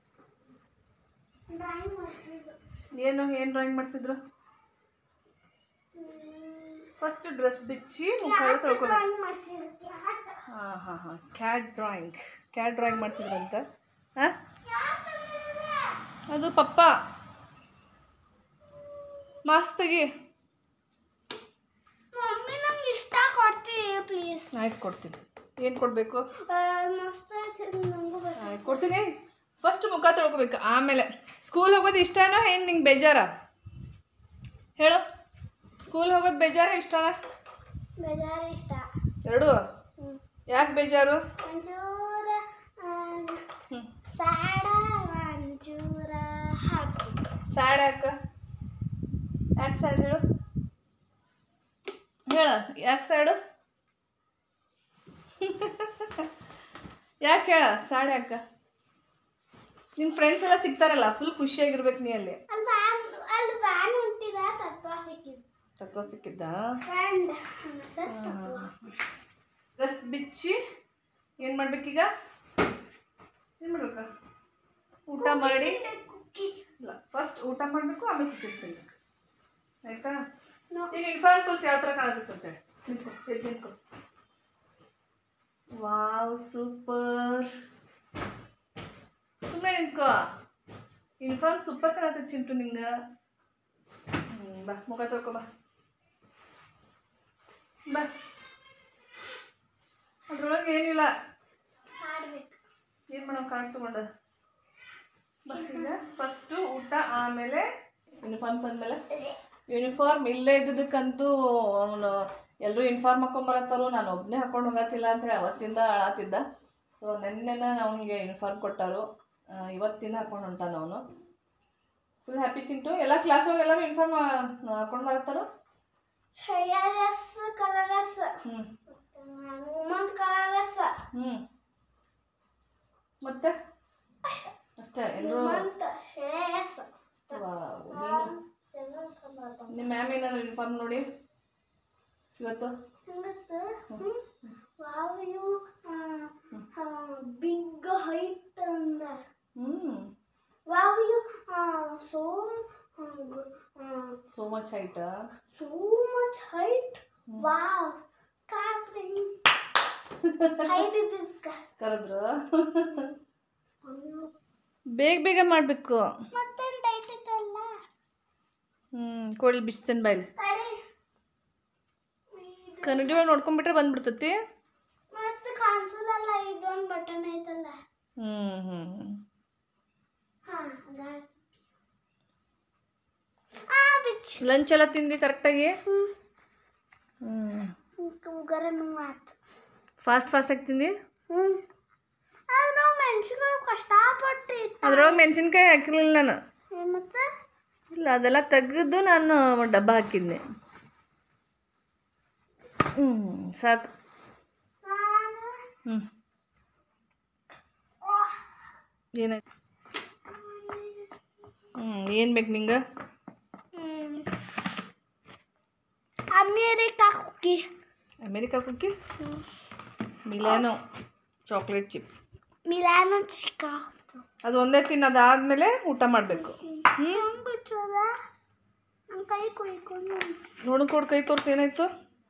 ಏನು ಡ್ರಾಯಿಂಗ್ ಮಾಡಿಸಿದ್ರು? ಫಸ್ಟ್ ಡ್ರೆಸ್ ಬಿಚ್ಚಿ ಮುಖ ಎಲ್ಲ ತೊಳ್ಕೊಬೇಕು. ಹಾಂ ಕ್ಯಾಟ್ ಡ್ರಾಯಿಂಗ್ ಮಾಡಿಸಿದ್ರಂತ. ಹಾಂ, ಅದು ಪಪ್ಪ. ಮಾಸ್ಕ್ ತೆಗಿ. ಆಯ್ತು ಕೊಡ್ತೀನಿ. ಏನು ಕೊಡಬೇಕು? ಆಯ್ತು ಕೊಡ್ತೀನಿ. ಫಸ್ಟ್ ಮುಖ ತೊಳ್ಕೊಬೇಕು, ಆಮೇಲೆ ಸ್ಕೂಲ್ ಹೋಗೋದು ಇಷ್ಟನೋ ಏನು ನಿಂಗೆ ಬೇಜಾರ? ಹೇಳು. ಸ್ಕೂಲ್ ಹೋಗೋದು ಬೇಜಾರ ಇಷ್ಟನ? ಇಷ್ಟ ಎರಡು. ಯಾಕೆ ಬೇಜಾರು? ಸ್ಯಾಡ್ ಯಾಕೆ ಸ್ಯಾಡ್? ಹೇಳು ಯಾಕೆ ಸ್ಯಾಡು? ಯಾಕೆ ಹೇಳ ಸ್ಯಾಡ್ ಯಾಕೆ? ನಿನ್ನ ಫ್ರೆಂಡ್ಸ್ ಎಲ್ಲ ಸಿಗ್ತಾರಲ್ಲ, ಫುಲ್ ಖುಷಿಯಾಗಿರ್ಬೇಕು ನೀ ಅಲ್ಲಿ. ತತ್ವ ಸಿಕ್ಕಿದ್ದ? ಡ್ರೆಸ್ ಬಿಚ್ಚಿ ಏನು ಮಾಡ್ಬೇಕೀಗ? ಏನು ಮಾಡ್ಬೇಕಾ? ಊಟ ಮಾಡಿ. ಇಲ್ಲ, ಫಸ್ಟ್ ಊಟ ಮಾಡಬೇಕು, ಆಮೇಲೆ ಕುಕ್ಕೀಸ್ ತಿನ್ಬೇಕು. ಆಯ್ತಾ? ಈಗ ಇನ್ಫಾರ್ಮ್ ತೋರಿಸಿ ಯಾವ ಥರ ಕಾಣಬೇಕು ಅಂತೇಳಿ. ನಿಂತ್ಕೊ. Wow, super. ಸುಮ್ಮನೆ ನಿಂತ್ಕೋ. ಇನ್ಫಾರ್ಮ್ ಸೂಪರ್ ಕಾಣತ್ತೆ ಚಿಂಟು ನಿಂಗೆ. ಬಾ, ಮುಖ ತೊಳ್ಕೊ ಬಾ. ಅದ್ರೊಳಗೆ ಏನಿಲ್ಲ. ಏನು ಮಾಡೋ ಕಾರ್ಡ್ ತಗೊಂಡು ಈಗ ಫಸ್ಟು ಊಟ, ಆಮೇಲೆ ಯೂನಿಫಾರ್ಮ್ ತಂದಮೇಲೆ. ಯೂನಿಫಾರ್ಮ್ ಇಲ್ಲೇ ಇದ್ದಿದ್ದಕ್ಕಂತೂ ಅವನು ಎಲ್ಲರೂ ಯೂನಿಫಾರ್ಮ್ ಹಾಕೊಂಬರತ್ತಾರು, ನಾನು ಒಬ್ಬನೇ ಹಾಕೊಂಡು ಹೋಗತ್ತಿಲ್ಲ ಅಂತೇಳಿ ಅವತ್ತಿಂದ ಅಳಾತಿದ್ದ. ಸೊ ನೆನ್ನೆನ ಅವನಿಗೆ ಯೂನಿಫಾರ್ಮ್ ಕೊಟ್ಟಾರು, ಇವತ್ತಿಂದ ಹಾಕೊಂಡು ಹೊಂಟಾನ ಅವನು. Full happy Chintu. ಎಲ್ಲ ಕ್ಲಾಸ್ ಹೋಗಿ ಎಲ್ಲರೂ ಯೂನಿಫಾರ್ಮ್ ಹಾಕೊಂಡು ಬರತ್ತಾರು. ಮತ್ತೆ ಅಷ್ಟೇ ಎಲ್ಲರೂ. ನಿಮ್ಮ ಮ್ಯಾಮ್ ಏನಾದ್ರು ಯೂನಿಫಾರ್ಮ್ ನೋಡಿ ಇವತ್ತು? ಬಿಗ್ ಹೈಟ್ ಅಂದರ್. So much height. Wow. Height ಕರೆದ್ರು. ಬೇಗ ಮಾಡಬೇಕು. ಕೋಳಿ ಬಿಸ್ತೇನೆ ಬಾಯ್ಲಿ. ಕನ್ನಡಿ ಒಳಗೆ ನೋಡ್ಕೊಂಡ್ಬಿಟ್ರೆ ಬಂದ್ಬಿಡ್ತತಿ. ಬಟನ್ ಐತಲ್ಲ. ಲಂಚ್ ಎಲ್ಲ ತಿಂದು ಕರೆಕ್ಟಾಗಿ? ಫಾಸ್ಟಾಗಿ ತಿಂದು? ಅದ್ರೊಳಗೆ ಮೆಣಸಿನ್ಕಾಯಿ ಹಾಕಿರ್ಲಿಲ್ಲ ನಾನು. ಇಲ್ಲ, ಅದೆಲ್ಲ ತೆಗೆದು ನಾನು ಡಬ್ಬ ಹಾಕಿದ್ದೆ. ಸಾಕು. ಏನಾಯ್ತು? ಏನು ಬೇಕು ನಿಂಗೆ? America cookie. Milano chocolate chip. ಅದು ಒಂದೇ ತಿನ್ನೋದಾದ್ಮೇಲೆ ಊಟ ಮಾಡಬೇಕು. ನನ್ನ ಕೈ ಕುಯ್ಕೊಂಡು ನೋಡ್ಕೊಡು, ಕೈ ತೋರಿಸಿ ಏನಾಯ್ತು.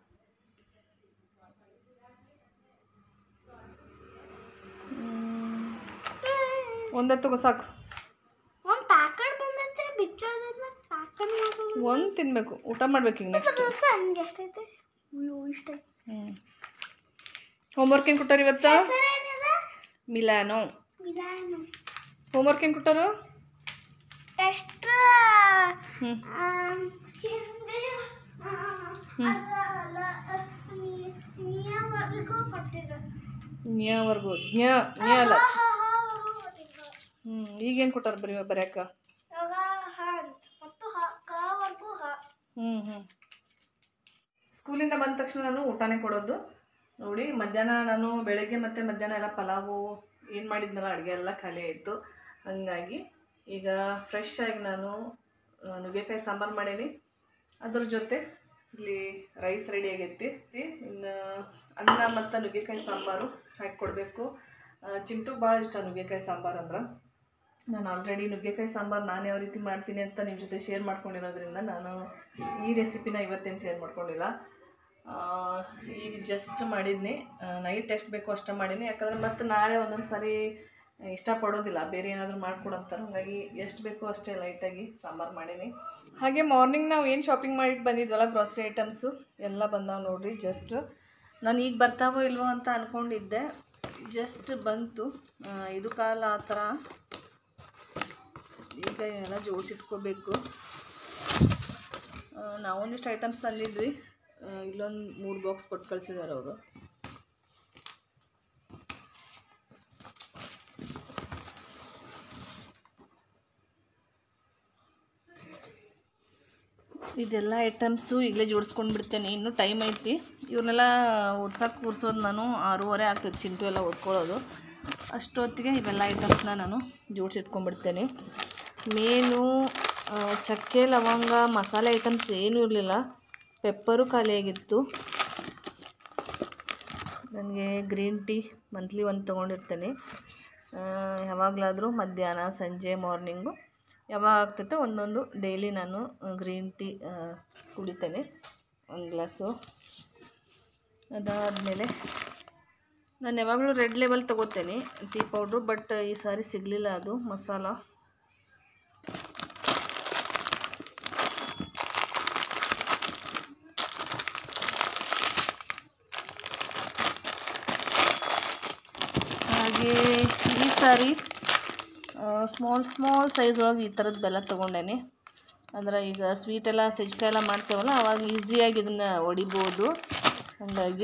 ಒಂದೇ ತಗೋ ಸಾಕು. ಒಂದು ಪ್ಯಾಕೆಟ್ ಬಂದೈತೆ ಬಿಚ್ಚೋದನ್ನ ಪ್ಯಾಕೆಟ್ ಮಾಡೋದು. ಒಂದು ತಿನ್ಬೇಕು, ಊಟ ಮಾಡ್ಬೇಕು ಈಗ ನೆಕ್ಸ್ಟ್. ಹಂಗೆ ಎಷ್ಟೈತೆ? ಅಯ್ಯೋ ಇಷ್ಟ. ಹೋಮ್ವರ್ಕ್ ಏನು ಕೊಟ್ಟಾರ ಇವತ್ತು? ಮಿಲಾನೋ. ಹೋಮ್ವರ್ಕ್ ಏನು ಕೊಟ್ಟಾರು? ಟೆಸ್ಟ್ ನ್ಯಾವರೆಗೂ ಜ್ಞಾ ಅಲ್ಲ. ಈಗೇನು ಕೊಟ್ಟಾರ ಬರ್ಯಾಕ? ಸ್ಕೂಲಿಂದ ಬಂದ ತಕ್ಷಣ ನಾನು ಊಟನೇ ಕೊಡೋದು. ನೋಡಿ ಮಧ್ಯಾಹ್ನ ನಾನು ಬೆಳಗ್ಗೆ ಮತ್ತು ಮಧ್ಯಾಹ್ನ ಎಲ್ಲ ಪಲಾವು ಏನು ಮಾಡಿದ್ನಲ್ಲ ಅಡುಗೆ ಎಲ್ಲ ಖಾಲಿ ಆಯಿತು. ಹಾಗಾಗಿ ಈಗ ಫ್ರೆಶ್ ಆಗಿ ನಾನು ನುಗ್ಗೆಕಾಯಿ ಸಾಂಬಾರು ಮಾಡೀನಿ. ಅದ್ರ ಜೊತೆ ಇಲ್ಲಿ ರೈಸ್ ರೆಡಿ ಆಗೈತಿ. ಇನ್ನು ಅನ್ನ ಮತ್ತು ನುಗ್ಗೆಕಾಯಿ ಸಾಂಬಾರು ಹಾಕಿ ಕೊಡಬೇಕು. ಚಿಂಟುಗೆ ಭಾಳ ಇಷ್ಟ ನುಗ್ಗೆಕಾಯಿ ಸಾಂಬಾರು ಅಂದ್ರೆ. ನಾನು ಆಲ್ರೆಡಿ ನುಗ್ಗೆಕಾಯಿ ಸಾಂಬಾರು ನಾನು ಯಾವ ರೀತಿ ಮಾಡ್ತೀನಿ ಅಂತ ನಿಮ್ಮ ಜೊತೆ ಶೇರ್ ಮಾಡ್ಕೊಂಡಿರೋದ್ರಿಂದ ನಾನು ಈ ರೆಸಿಪಿನ ಇವತ್ತೇನು ಶೇರ್ ಮಾಡ್ಕೊಂಡಿಲ್ಲ. ಈಗ ಜಸ್ಟ್ ಮಾಡಿದ್ನಿ. ನೈಟ್ ಎಷ್ಟು ಬೇಕೋ ಅಷ್ಟು ಮಾಡೀನಿ. ಯಾಕಂದರೆ ಮತ್ತು ನಾಳೆ ಒಂದೊಂದು ಸಾರಿ ಇಷ್ಟಪಡೋದಿಲ್ಲ, ಬೇರೆ ಏನಾದರೂ ಮಾಡ್ಕೊಡಂತಾರೆ. ಹಾಗಾಗಿ ಎಷ್ಟು ಬೇಕೋ ಅಷ್ಟೇ ಲೈಟಾಗಿ ಸಾಂಬಾರು ಮಾಡೀನಿ. ಹಾಗೆ ಮಾರ್ನಿಂಗ್ ನಾವು ಏನು ಶಾಪಿಂಗ್ ಮಾಡಿ ಬಂದಿದ್ವಲ್ಲ ಗ್ರಾಸರಿ ಐಟಮ್ಸು ಎಲ್ಲ ಬಂದಾವೆ ನೋಡಿರಿ. ಜಸ್ಟ್ ನಾನು ಈಗ ಬರ್ತಾವೋ ಇಲ್ವೋ ಅಂತ ಅಂದ್ಕೊಂಡಿದ್ದೆ, ಜಸ್ಟ್ ಬಂತು. ಇದು ಕಾಲ ಆ ಥರ ಈಗ ಎಲ್ಲ ಜೋಡಿಸಿಟ್ಕೋಬೇಕು. ನಾವೊಂದಿಷ್ಟು ಐಟಮ್ಸ್ ತಂದಿದ್ವಿ, ಇಲ್ಲೊಂದು 3 ಬಾಕ್ಸ್ ಕೊಟ್ಟು ಕಳಿಸಿದ್ದಾರೆ ಅವರು. ಇದೆಲ್ಲ ಐಟಮ್ಸು ಈಗಲೇ ಜೋಡಿಸ್ಕೊಂಡು ಬಿಡ್ತೇನೆ. ಇನ್ನೂ ಟೈಮ್ ಐತಿ. ಇವ್ರನ್ನೆಲ್ಲ ಓದ್ಸಕ್ಕೆ ಕೂರಿಸೋದು ನಾನು 6:30 ಆಗ್ತದೆ. ಚಿಂಟು ಎಲ್ಲ ಓದ್ಕೊಳ್ಳೋದು. ಅಷ್ಟೊತ್ತಿಗೆ ಇವೆಲ್ಲ ಐಟಮ್ಸ್ನ ನಾನು ಜೋಡಿಸಿಟ್ಕೊಂಡ್ಬಿಡ್ತೇನೆ. ಮೇನು ಚಕ್ಕೆ ಲವಂಗ ಮಸಾಲೆ ಐಟಮ್ಸ್ ಏನೂ ಇರಲಿಲ್ಲ. ಪೆಪ್ಪರು ಖಾಲಿಯಾಗಿತ್ತು. ನನಗೆ ಗ್ರೀನ್ ಟೀ ಮಂತ್ಲಿ ಒಂದು ತೊಗೊಂಡಿರ್ತೇನೆ. ಯಾವಾಗಲಾದರೂ ಮಧ್ಯಾಹ್ನ ಸಂಜೆ ಮಾರ್ನಿಂಗು ಯಾವಾಗ ಆಗ್ತೈತೆ ಒಂದೊಂದು ಡೈಲಿ ನಾನು ಗ್ರೀನ್ ಟೀ ಕುಡಿತೇನೆ, 1 ಗ್ಲಾಸು. ಅದಾದಮೇಲೆ ನಾನು ಯಾವಾಗಲೂ ರೆಡ್ ಲೇಬಲ್ ತೊಗೋತೇನೆ ಟೀ ಪೌಡ್ರು, ಬಟ್ ಈ ಸಾರಿ ಸಿಗಲಿಲ್ಲ ಅದು ಮಸಾಲ. ಹಾಗೆ ಈ ಸಾರಿ ಸ್ಮಾಲ್ ಸೈಜ್ ಒಳಗೆ ಈ ಥರದ್ದು ಬೆಲ್ಲ ತೊಗೊಂಡೇನೆ. ಅಂದ್ರೆ ಈಗ ಸ್ವೀಟೆಲ್ಲ ಸಜ್ಜಿಕಾಯಿ ಎಲ್ಲ ಮಾಡ್ತೇವಲ್ಲ, ಆವಾಗ ಈಸಿಯಾಗಿ ಇದನ್ನು ಹೊಡಿಬೋದು. ಹಾಗಾಗಿ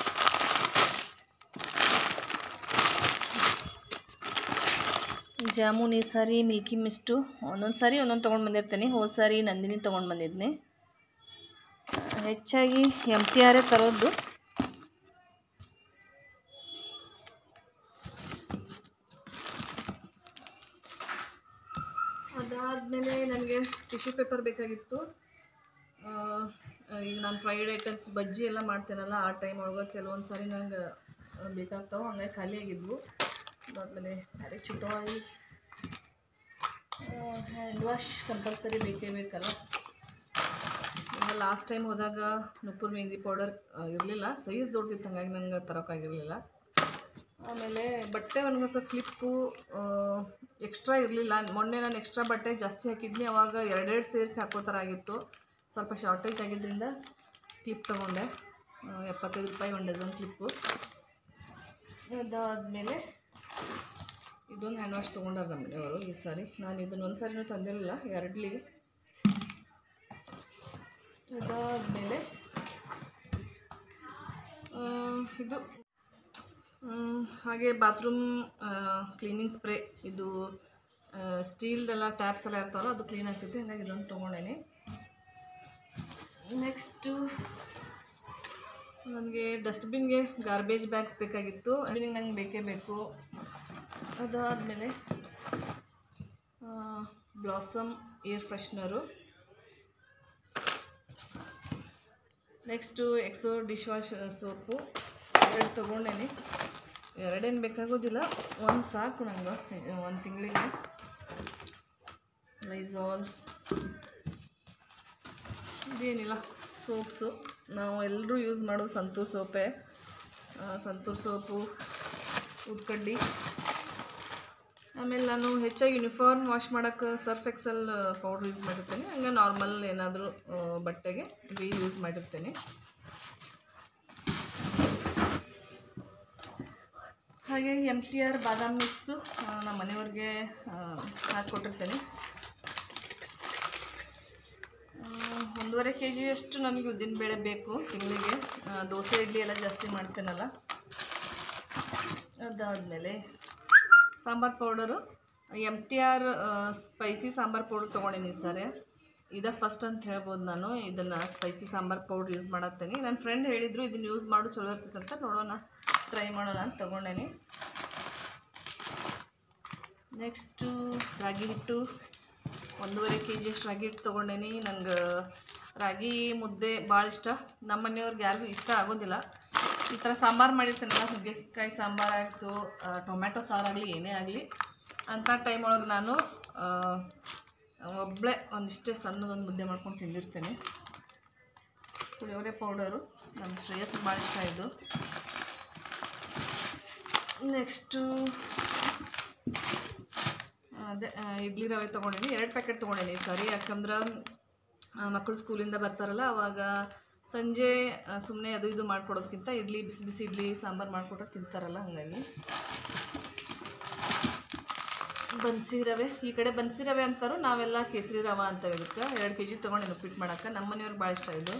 ಜಾಮೂನ್ ಈ ಸಾರಿ ಮಿಲ್ಕಿ ಮಿಸ್ಟು ಒಂದೊಂದು ಸಾರಿ ಒಂದೊಂದು ತೊಗೊಂಡು ಬಂದಿರ್ತೇನೆ. ಹೋದ ಸಾರಿ ನಂದಿನಿ ತೊಗೊಂಡು ಬಂದಿದ್ನಿ. ಹೆಚ್ಚಾಗಿ MTR ತರೋದು. ಅದಾದಮೇಲೆ ನನಗೆ ಟಿಶ್ಯೂ ಪೇಪರ್ ಬೇಕಾಗಿತ್ತು. ಈಗ ನಾನು ಫ್ರೈಡ್ ಐಟಮ್ಸ್ ಬಜ್ಜಿ ಎಲ್ಲ ಮಾಡ್ತೇನಲ್ಲ, ಆ ಟೈಮ್ ಒಳಗೆ ಕೆಲವೊಂದು ಸಾರಿ ನನಗೆ ಬೇಕಾಗ್ತಾವೆ. ಹಂಗಾಗಿ ಖಾಲಿಯಾಗಿದ್ವು. ಅದಾದಮೇಲೆ ಅದೇ ಚುಟವಾಯಿ ಹ್ಯಾಂಡ್ ವಾಶ್ ಕಂಪಲ್ಸರಿ ಬೇಕೇ ಬೇಕಲ್ಲ. ಈಗ ಲಾಸ್ಟ್ ಟೈಮ್ ಹೋದಾಗ ನುಪ್ಪುರ್ ಮೆಹಂದಿ ಪೌಡರ್ ಇರಲಿಲ್ಲ, ಸೈಜ್ ದೊಡ್ಡದಿತ್ತು, ಹಂಗಾಗಿ ನಂಗೆ ತರೋಕ್ಕಾಗಿರಲಿಲ್ಲ. ಆಮೇಲೆ ಬಟ್ಟೆ ಒಣಗೋಕೆ ಕ್ಲಿಪ್ಪು ಎಕ್ಸ್ಟ್ರಾ ಇರಲಿಲ್ಲ. ಮೊನ್ನೆ ನಾನು ಎಕ್ಸ್ಟ್ರಾ ಬಟ್ಟೆ ಜಾಸ್ತಿ ಹಾಕಿದ್ನಿ, ಅವಾಗ 2 ಸೇರಿಸಿ ಹಾಕೋ ಥರ ಆಗಿತ್ತು. ಸ್ವಲ್ಪ ಶಾರ್ಟೇಜ್ ಆಗಿದ್ದರಿಂದ ಕ್ಲಿಪ್ ತೊಗೊಂಡೆ, 75 ರೂಪಾಯಿ 1 ಡಜನ್ ಕ್ಲಿಪ್ಪು. ಅದಾದಮೇಲೆ ಇದೊಂದು ಹ್ಯಾಂಡ್ ವಾಶ್ ತೊಗೊಂಡಾರ ನಮ್ಮ ಮನೆಯವರು ಈ ಸಾರಿ. ನಾನು ಇದನ್ನು ಒಂದು ಸಾರಿನೂ ತಂದಿರಲಿಲ್ಲ, 2ಲಿ. ಅದಾದಮೇಲೆ ಇದು ಹಾಗೆ ಬಾತ್ರೂಮ್ ಕ್ಲೀನಿಂಗ್ ಸ್ಪ್ರೇ, ಇದು ಸ್ಟೀಲ್ದೆಲ್ಲ ಟ್ಯಾಪ್ಸ್ ಎಲ್ಲ ಇರ್ತಾವಲ್ಲ, ಅದು ಕ್ಲೀನ್ ಆಗ್ತೈತೆ. ಹಾಗಾಗಿ ಇದೊಂದು ತೊಗೊಂಡೇನೆ. ನೆಕ್ಸ್ಟು ನನಗೆ ಡಸ್ಟ್ಬಿನ್ಗೆ ಗಾರ್ಬೇಜ್ ಬ್ಯಾಗ್ಸ್ ಬೇಕಾಗಿತ್ತು. ಡಸ್ಟ್ಬಿನ್ಗೆ ನಂಗೆ ಬೇಕೇ ಬೇಕು. ಅದಾದಮೇಲೆ Blossom air freshener. Next Exo dish wash soap 2 ತೊಗೊಂಡೇನೆ. 2 ಏನು ಬೇಕಾಗೋದಿಲ್ಲ, 1 ಸಾಕು ನಂಗೆ 1 ತಿಂಗಳಿಗೆ. ಲೈಝಾಲ್ ಇದೇನಿಲ್ಲ ಸೋಪ್ಸು, ನಾವು ಎಲ್ಲರೂ ಯೂಸ್ ಮಾಡೋದು ಸಂತೂರ್ ಸೋಪೇ. ಸಂತೂರ್ ಸೋಪು, ಉದ್ಕಡ್ಡಿ. ಆಮೇಲೆ ನಾನು ಹೆಚ್ಚಾಗಿ ಯೂನಿಫಾರ್ಮ್ ವಾಶ್ ಮಾಡೋಕ್ಕೆ ಸರ್ಫ್ ಎಕ್ಸೆಲ್ ಪೌಡ್ರ್ ಯೂಸ್ ಮಾಡಿರ್ತೇನೆ. ಹಂಗೆ ನಾರ್ಮಲ್ ಏನಾದರೂ ಬಟ್ಟೆಗೆ ಇದು ಯೂಸ್ ಮಾಡಿರ್ತೇನೆ. ಹಾಗೆ MTR ಬಾದಾಮ್ ಮಿಕ್ಸು ನಮ್ಮ ಮನೆಯವ್ರಿಗೆ ಹಾಕ್ಕೊಟ್ಟಿರ್ತೇನೆ. 1.5 kg ಅಷ್ಟು ನನಗೆ ಉದ್ದಿನಬೇಳೆ ಬೇಕು ತಿಂಗಳಿಗೆ. ದೋಸೆ ಇಡ್ಲಿ ಎಲ್ಲ ಜಾಸ್ತಿ ಮಾಡ್ತೇನಲ್ಲ. ಅದಾದಮೇಲೆ sambar powder, MTR spicy sambar powder ತೊಗೊಂಡೀನಿ ಸರಿ. ಇದು ಫಸ್ಟ್ ಅಂತ ಹೇಳ್ಬೋದು. ನಾನು ಇದನ್ನು ಸ್ಪೈಸಿ ಸಾಂಬಾರು ಪೌಡ್ರ್ ಯೂಸ್ ಮಾಡತ್ತೇನೆ. ನನ್ನ ಫ್ರೆಂಡ್ ಹೇಳಿದರು ಇದನ್ನು ಯೂಸ್ ಮಾಡು ಚಲೋ ಇರ್ತೈತೆ ಅಂತ. ನೋಡೋಣ, ಟ್ರೈ ಮಾಡೋಣ ಅಂತ ತೊಗೊಂಡೇನಿ. ನೆಕ್ಸ್ಟು ರಾಗಿ ಹಿಟ್ಟು, 1.5 kg ಅಷ್ಟು ರಾಗಿ ಹಿಟ್ಟು ತೊಗೊಂಡೇನಿ. ನಂಗೆ ರಾಗಿ ಮುದ್ದೆ ಭಾಳ ಇಷ್ಟ. ನಮ್ಮ ಮನೆಯವ್ರಿಗೆ ಯಾರಿಗೂ ಇಷ್ಟ ಆಗೋದಿಲ್ಲ. ಈ ಥರ ಸಾಂಬಾರು ಮಾಡಿರ್ತೇನಲ್ಲ, ನುಗ್ಗೆಕಾಯಿ ಸಾಂಬಾರು ಆಯಿತು, ಟೊಮ್ಯಾಟೊ ಸಾರಾಗಲಿ ಏನೇ ಆಗಲಿ, ಅಂಥ ಟೈಮ್ ಒಳಗೆ ನಾನು ಒಬ್ಬಳೇ ಒಂದಿಷ್ಟೇ ಸಣ್ಣದೊಂದು ಮುದ್ದೆ ಮಾಡ್ಕೊಂಡು ತಿಂದಿರ್ತೇನೆ. ಪುಳಿಯೋಗರೆ ಪೌಡರು ನಮ್ಮ ಶ್ರೇಯಸ್ಸಿಗೆ ಭಾಳ ಇಷ್ಟ ಇದು. ನೆಕ್ಸ್ಟು ಅದೇ ಇಡ್ಲಿ ರವೆ ತೊಗೊಂಡೀನಿ. 2 ಪ್ಯಾಕೆಟ್ ತೊಗೊಂಡೀನಿ ಸರಿ. ಯಾಕಂದ್ರೆ ಮಕ್ಕಳು ಸ್ಕೂಲಿಂದ ಬರ್ತಾರಲ್ಲ, ಅವಾಗ ಸಂಜೆ ಸುಮ್ಮನೆ ಅದು ಇದು ಮಾಡಿಕೊಡೋದಕ್ಕಿಂತ ಇಡ್ಲಿ ಬಿಸಿ ಬಿಸಿ ಇಡ್ಲಿ ಸಾಂಬಾರು ಮಾಡಿಕೊಟ್ರೆ ತಿಂತಾರಲ್ಲ, ಹಾಗಾಗಿ. ಬನ್ಸಿ ರವೆ, ಈ ಕಡೆ ಬನ್ಸಿ ರವೆ ಅಂತಾರೋ, ನಾವೆಲ್ಲ ಕೇಸರಿ ರವೆ ಅಂತ ಇದಕ್ಕೆ. 2 kg ತೊಗೊಂಡು ಉಪ್ಪಿಟ್ಟು ಮಾಡೋಕ್ಕೆ. ನಮ್ಮ ಮನೆಯವ್ರಿಗೆ ಭಾಳ ಇಷ್ಟ ಇದು.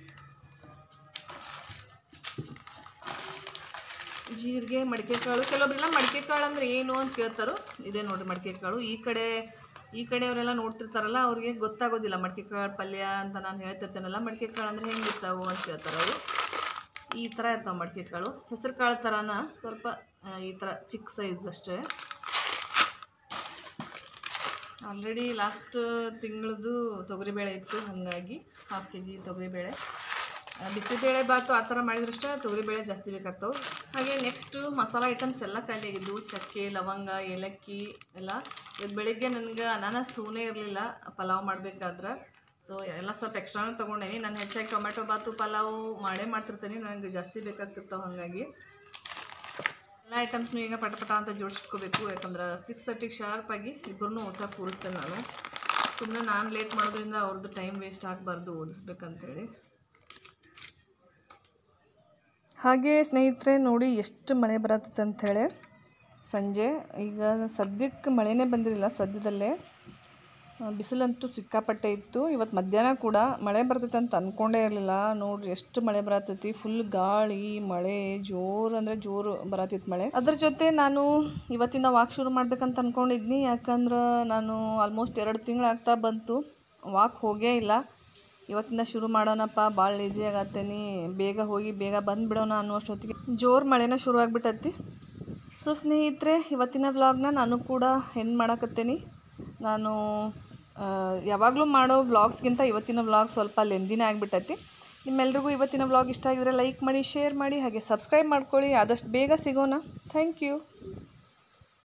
ಜೀರಿಗೆ, ಮಡಿಕೆ ಕಾಳು. ಕೆಲವೊಬ್ಬರೆಲ್ಲ ಮಡಿಕೆ ಕಾಳು ಅಂದರೆ ಏನು ಅಂತ ಕೇಳ್ತಾರೋ. ಇದೇ ನೋಡಿರಿ ಮಡಿಕೆ ಕಾಳು. ಈ ಕಡೆಯವರೆಲ್ಲ ನೋಡ್ತಿರ್ತಾರಲ್ಲ, ಅವ್ರಿಗೆ ಗೊತ್ತಾಗೋದಿಲ್ಲ ಮಡಿಕೆ ಕಾಳು ಪಲ್ಯ ಅಂತ ನಾನು ಹೇಳ್ತಿರ್ತೇನಲ್ಲ. ಮಡಿಕೆ ಕಾಳು ಅಂದರೆ ಹೆಂಗೆ ಇರ್ತಾವೆ ಅಂತ ಕೇಳ್ತಾರೆ ಅವರು. ಈ ಥರ ಇರ್ತಾವೆ ಮಡಿಕೆ ಕಾಳು. ಹೆಸರು ಕಾಳು ಥರನ ಸ್ವಲ್ಪ ಈ ಥರ ಚಿಕ್ಕ ಸೈಜ್ ಅಷ್ಟೇ. ಆಲ್ರೆಡಿ ಲಾಸ್ಟ್ ತಿಂಗಳದ್ದು ತೊಗರಿಬೇಳೆ ಇತ್ತು, ಹಾಗಾಗಿ 1/2 kg ತೊಗರಿಬೇಳೆ. ಬಿಸಿಬೇಳೆ ಬಾತು ಆ ಥರ ಮಾಡಿದ್ರಷ್ಟೇ ತೊಗರಿಬೇಳೆ ಜಾಸ್ತಿ ಬೇಕಾಗ್ತವೆ. ಹಾಗೆ ನೆಕ್ಸ್ಟು ಮಸಾಲ ಐಟಮ್ಸ್ ಎಲ್ಲ ಖಾಲಿಯಾಗಿದ್ದು, ಚಕ್ಕೆ, ಲವಂಗ, ಏಲಕ್ಕಿ ಎಲ್ಲ. ಇವತ್ತು ಬೆಳಿಗ್ಗೆ ನನಗೆ ಅನಾನಸೂನೇ ಇರಲಿಲ್ಲ ಪಲಾವ್ ಮಾಡಬೇಕಾದ್ರೆ. ಸೊ ಎಲ್ಲ ಸ್ವಲ್ಪ ಎಕ್ಸ್ಟ್ರಾನು ತೊಗೊಂಡೇನಿ. ನಾನು ಹೆಚ್ಚಾಗಿ ಟೊಮ್ಯಾಟೊ ಬಾತು ಪಲಾವು ಮಾಡ್ತಿರ್ತೀನಿ, ನನಗೆ ಜಾಸ್ತಿ ಬೇಕಾಗ್ತಿರ್ತಾವೆ. ಹಾಗಾಗಿ ಎಲ್ಲ ಐಟಮ್ಸ್ನು ಈಗ ಪಟ ಅಂತ ಜೋಡಿಸಿಟ್ಕೋಬೇಕು. ಯಾಕಂದ್ರೆ 6:30 ಶಾರ್ಪಾಗಿ ಇಬ್ಬರನ್ನೂ ಓದ್ಸೋಕೆ ಕೂರಿಸ್ತೇನೆ ನಾನು. ಸುಮ್ಮನೆ ನಾನು ಲೇಟ್ ಮಾಡೋದ್ರಿಂದ ಅವ್ರದ್ದು ಟೈಮ್ ವೇಸ್ಟ್ ಆಗಬಾರ್ದು ಓದಿಸ್ಬೇಕಂತೇಳಿ. ಹಾಗೆ ಸ್ನೇಹಿತರೆ ನೋಡಿ ಎಷ್ಟು ಮಳೆ ಬರತ್ತೆ ಅಂಥೇಳಿ. ಸಂಜೆ ಈಗ ಸದ್ಯಕ್ಕೆ ಮಳೆನೇ ಬಂದಿರಲಿಲ್ಲ. ಸದ್ಯದಲ್ಲೇ ಬಿಸಿಲಂತೂ ಸಿಕ್ಕಾಪಟ್ಟೆ ಇತ್ತು. ಇವತ್ತು ಮಧ್ಯಾಹ್ನ ಕೂಡ ಮಳೆ ಬರ್ತೈತೆ ಅಂತ ಅಂದ್ಕೊಂಡೇ ಇರಲಿಲ್ಲ. ನೋಡಿರಿ ಎಷ್ಟು ಮಳೆ ಬರತ್ತೈತಿ. ಫುಲ್ ಗಾಳಿ ಮಳೆ, ಜೋರು ಅಂದರೆ ಜೋರು ಬರತ್ತಿತ್ತು ಮಳೆ. ಅದ್ರ ಜೊತೆ ನಾನು ಇವತ್ತಿಂದ ವಾಕ್ ಶುರು ಮಾಡ್ಬೇಕಂತ ಅಂದ್ಕೊಂಡಿದ್ನಿ. ಯಾಕಂದ್ರೆ ನಾನು ಆಲ್ಮೋಸ್ಟ್ 2 ತಿಂಗಳಾಗ್ತಾ ಬಂತು ವಾಕ್ ಹೋಗೇ ಇಲ್ಲ. ಇವತ್ತಿಂದ ಶುರು ಮಾಡೋಣಪ್ಪ, ಭಾಳ ಲೇಜಿ ಆಗತ್ತೇನಿ, ಬೇಗ ಹೋಗಿ ಬೇಗ ಬಂದುಬಿಡೋಣ ಅನ್ನೋಷ್ಟೊತ್ತಿಗೆ ಜೋರು ಮಳೆನ ಶುರು ಆಗಿಬಿಟ್ಟತಿ. ಸೊ ಸ್ನೇಹಿತರೆ, ಇವತ್ತಿನ ವ್ಲಾಗ್ನ ನಾನು ಕೂಡ ಎಂಡ್ ಮಾಡಕತ್ತೇನಿ. ನಾನು ಯಾವಾಗಲೂ ಮಾಡೋ ವ್ಲಾಗ್ಸ್ಗಿಂತ ಇವತ್ತಿನ ವ್ಲಾಗ್ ಸ್ವಲ್ಪ ಲೆಂದಿನೇ ಆಗಿಬಿಟ್ಟೈತಿ. ನಿಮ್ಮೆಲ್ರಿಗೂ ಇವತ್ತಿನ ವ್ಲಾಗ್ ಇಷ್ಟ ಆಗಿದ್ರೆ ಲೈಕ್ ಮಾಡಿ, ಶೇರ್ ಮಾಡಿ, ಹಾಗೆ ಸಬ್ಸ್ಕ್ರೈಬ್ ಮಾಡ್ಕೊಳ್ಳಿ. ಆದಷ್ಟು ಬೇಗ ಸಿಗೋಣ. Thank you.